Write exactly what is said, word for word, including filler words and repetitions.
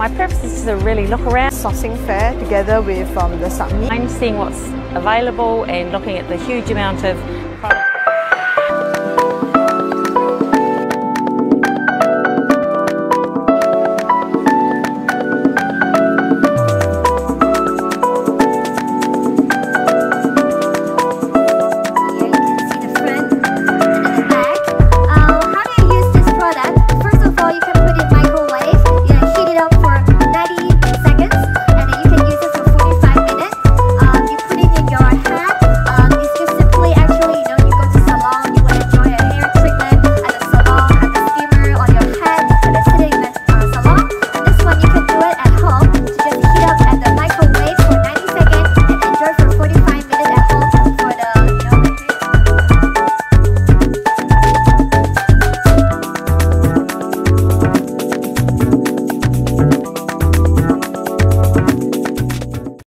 My purpose is to really look around, sourcing fair together with um, the submit. seeing what's available and looking at the huge amount of